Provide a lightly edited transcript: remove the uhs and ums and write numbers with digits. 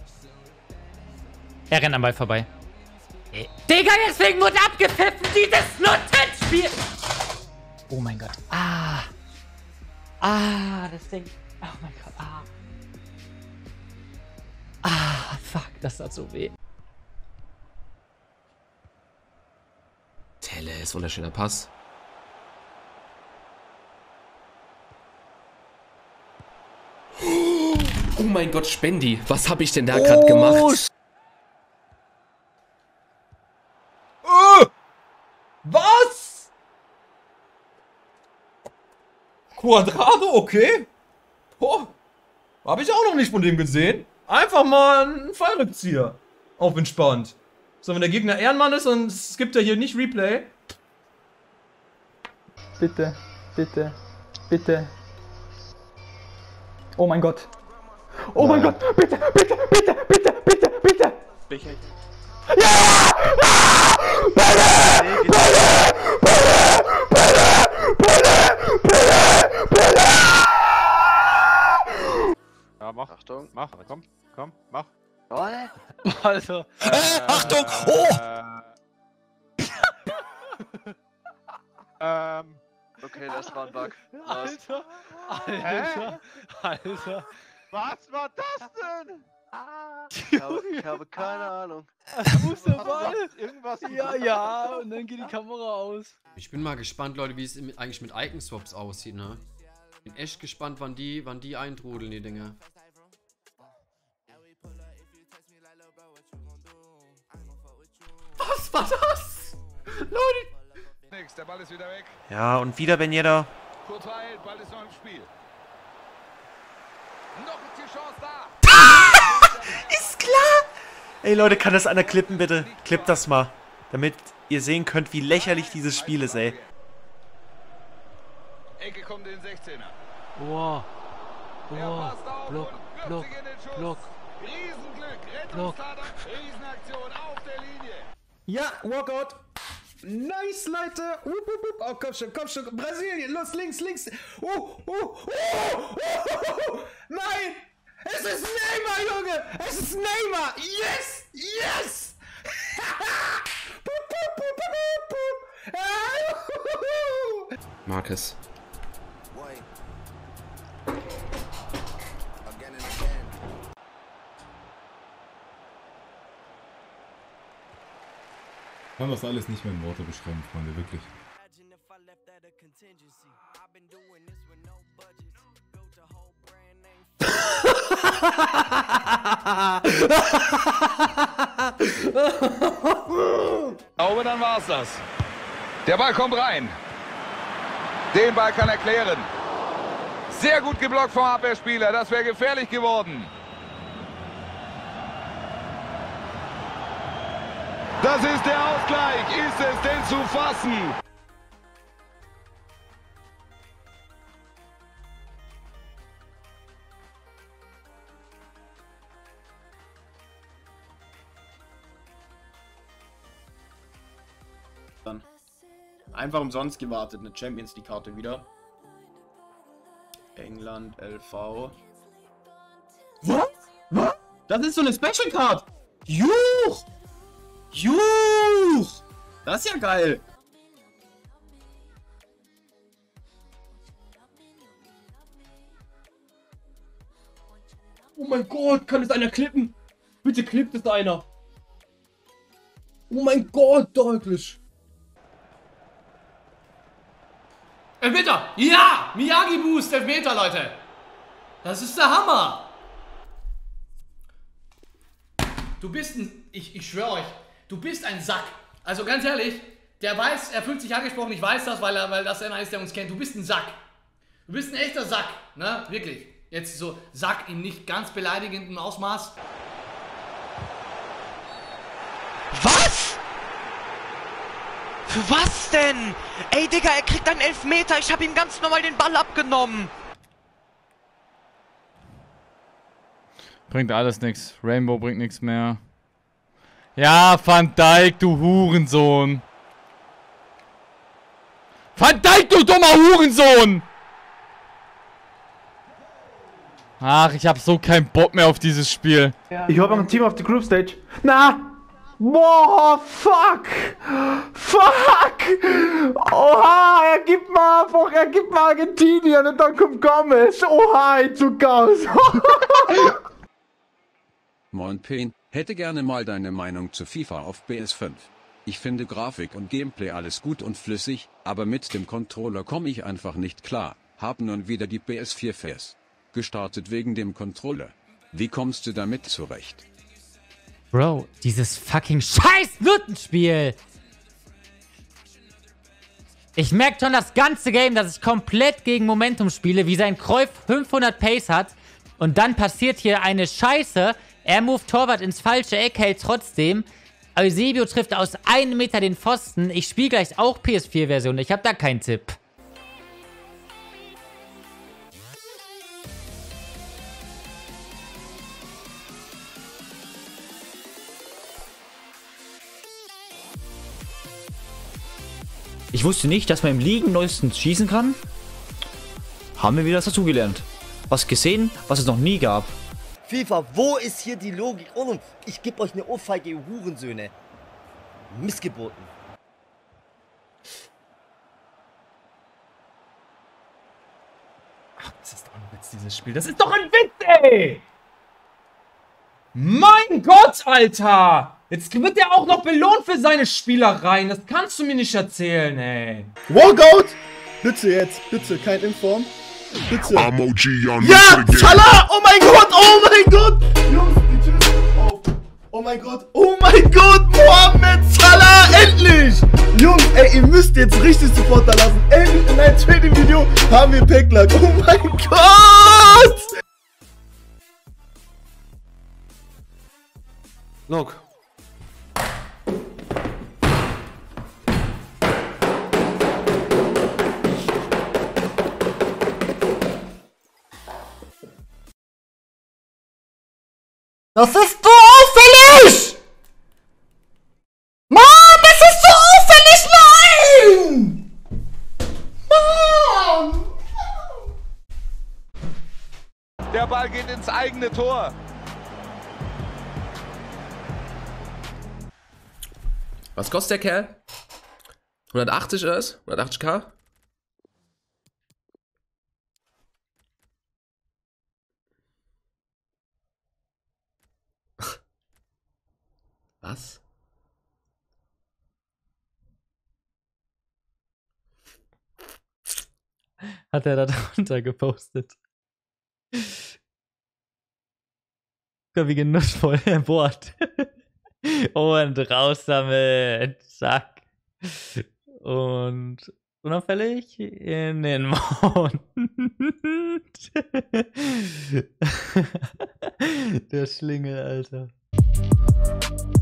Er rennt am Ball vorbei. Digga, deswegen wurde abgepfiffen, dieses Nuttenspiel! Oh mein Gott. Das Ding. Oh mein Gott. Fuck, das tat so weh. Telles, wunderschöner Pass. Oh mein Gott, Spendi. Was habe ich denn da gerade gemacht? Was? Quadrado, okay. Boah. Habe ich auch noch nicht von dem gesehen. Einfach mal einen Fallrückzieher. Auf entspannt. So, wenn der Gegner Ehrenmann ist und es gibt ja hier nicht Replay. Bitte, bitte, bitte. Oh mein Gott. Oh mein Gott, bitte, bitte, bitte, bitte, bitte, bitte. Ja! Bitte! Bitte! Ja, mach. Achtung. Mach, komm, mach. Also. Achtung! Oh! Okay, das war ein Bug. Alter! Was war das denn? Ich habe keine Ahnung. Wo ist der Ball? Irgendwas. Ja, und dann geht die Kamera aus. Ich bin mal gespannt, Leute, wie es eigentlich mit Icon-Swaps aussieht, ne? Bin echt gespannt, wann die eintrudeln, die Dinger. Was war das? Leute! Nix, der Ball ist wieder weg. Ja, und wieder Ben Yedder. Kurz heilt, Ball ist noch im Spiel. Noch ist die Chance da. Ist klar! Ey Leute, kann das einer klippen, bitte? Klippt das mal. Damit ihr sehen könnt, wie lächerlich dieses Spiel ist, ey. Ecke kommt in den 16er. Wow. Wow. Block. Riesenglück, Rettungstat, Riesenaktion auf der Linie. Ja, Walkout. Nice, Leute. Oh, komm schon. Brasilien, los, links. Nein! Es ist Neymar, Junge! Es ist Neymar! Yes! Marcus. Kann das alles nicht mehr in Worte beschreiben, Freunde, wirklich. Aber dann war's das. Der Ball kommt rein. Den Ball kann er klären. Sehr gut geblockt vom Abwehrspieler. Das wäre gefährlich geworden. Das ist der Ausgleich. Ist es denn zu fassen? Einfach umsonst gewartet, eine Champions League Karte wieder. England, LV. Was? Das ist so eine Special Card! Juch! Das ist ja geil! Oh mein Gott, kann es einer klippen? Bitte klippt es einer! Oh mein Gott, deutlich! Elfmeter! Ja! Miyagi-Boost, Elfmeter, Leute! Das ist der Hammer! Du bist ein... Ich schwöre euch, du bist ein Sack. Also ganz ehrlich, der weiß, er fühlt sich angesprochen, ich weiß das, weil das einer ist, der uns kennt. Du bist ein Sack. Du bist ein echter Sack, ne? Wirklich. Jetzt so Sack in nicht ganz beleidigendem Ausmaß. Was? Für was denn? Ey, Digga, er kriegt einen Elfmeter. Ich habe ihm ganz normal den Ball abgenommen. Bringt alles nichts. Rainbow bringt nichts mehr. Ja, Van Dijk, du Hurensohn. Van Dijk, du dummer Hurensohn! Ach, ich habe so keinen Bock mehr auf dieses Spiel. Ich hoffe, ein Team auf die Group Stage. Na! Boah, fuck! Fuck! Oha, er gibt mal Argentinien und dann kommt Gomez. Oha, ich zog aus. Moin Pen, hätte gerne mal deine Meinung zu FIFA auf PS5. Ich finde Grafik und Gameplay alles gut und flüssig, aber mit dem Controller komme ich einfach nicht klar. Hab nun wieder die PS4 fest gestartet wegen dem Controller. Wie kommst du damit zurecht? Bro, dieses fucking scheiß Nuttenspiel! Ich merke schon das ganze Game, dass ich komplett gegen Momentum spiele, wie sein Cruyff 500 Pace hat. Und dann passiert hier eine Scheiße. Er moved Torwart ins falsche Eck, hält trotzdem. Eusebio trifft aus 1 Meter den Pfosten. Ich spiele gleich auch PS4-Version. Ich habe da keinen Tipp. Ich wusste nicht, dass man im Ligen neuestens schießen kann. Haben wir wieder was dazugelernt. Was gesehen, was es noch nie gab. FIFA, wo ist hier die Logik? Und ich gebe euch eine Ohrfeige, ihr Hurensöhne. Missgeboten. Ach, das ist doch ein Witz, dieses Spiel. Das ist doch ein Witz, ey! Mein Gott, Alter! Jetzt wird er auch noch belohnt für seine Spielereien. Das kannst du mir nicht erzählen, ey. Walkout! Bitte jetzt, bitte, kein Inform. Bitte. Ja, Salah! Oh mein Gott, oh mein Gott! Jungs, die Tür ist auf. Oh mein Gott, Mohamed Salah, endlich! Jungs, ey, ihr müsst jetzt richtig Support da lassen. Endlich in einem Trading-Video haben wir Packlack. Oh mein Gott! Look. Das ist so auffällig! Mann, das ist so auffällig! Nein! Mann! Der Ball geht ins eigene Tor. Was kostet der Kerl? 180 oder was? 180k? Was? Hat er da drunter gepostet. Guck, wie genussvoll er bohrt. Und raus damit. Zack. Und unauffällig in den Mund. Der Schlingel, Alter.